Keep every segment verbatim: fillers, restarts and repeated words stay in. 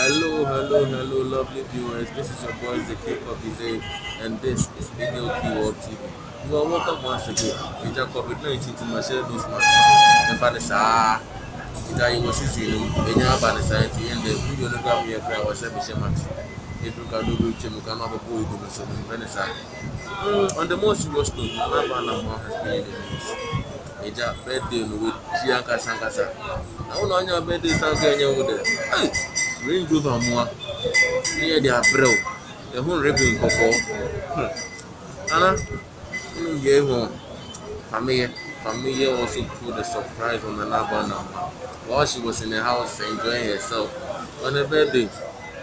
Hello, hello, hello, lovely viewers. This is your boy the K-pop Izzy, and this is Video Keyword T V. You are welcome once again. In the COVID nineteen to my share those marks. The father said, "It was easy. Nana Aba Anamoah and the video program here cry was a mission max. It took a double check. We cannot go with the same Venice. On the most serious note, Nana Aba Anamoah has been in the news. Eja birthday with Chianca Sankasa. I want on your birthday something over there. Hey, range over more near their bro. The whole ribbon cocoa. Anna, you gave home. Fameye, Fameye also put a surprise on Nanaaba Anamoah while she was in the house enjoying herself on her birthday.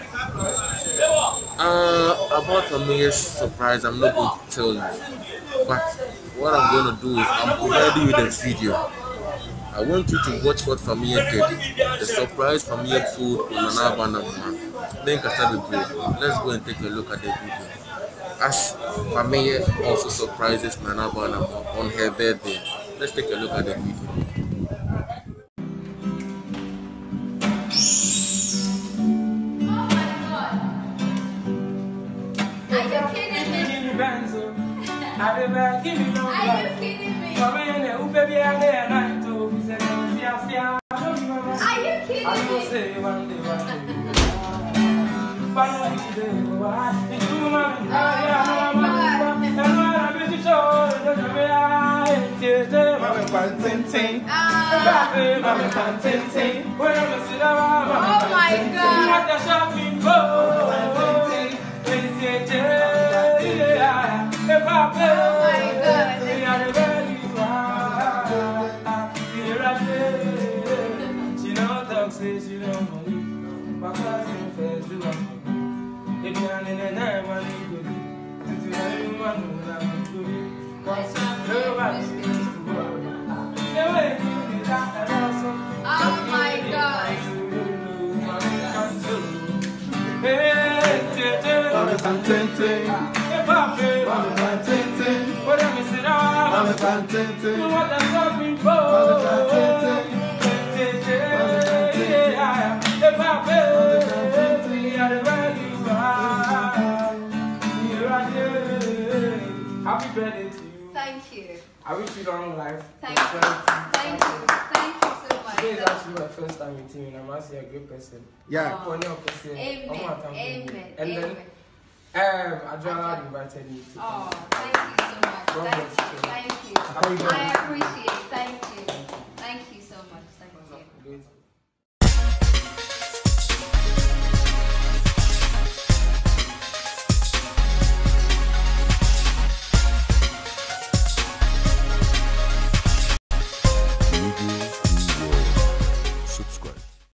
Uh, about Fameye's surprise, I'm not going to tell you. But what I'm going to do is I'm providing you the video. I want you to watch what Fameye did. The surprise Fameye put on Nanaaba Anamoah. Then let's go and take a look at the video. As Fameye also surprises Nanaaba Anamoah on her birthday. Let's take a look at the video. Are you kidding me? Are you kidding me? Are you oh my God! Happy birthday to you. Thank you. I wish you long life. Thank you. Thank you. Thank you so much. Today is actually my first time meeting you, and I'm actually a great person. Yeah. Oh. Amen. Amen. And Amen. then, um, Adriana invited me to. Oh, thank you so much. Thank you. Thank you. Happy birthday.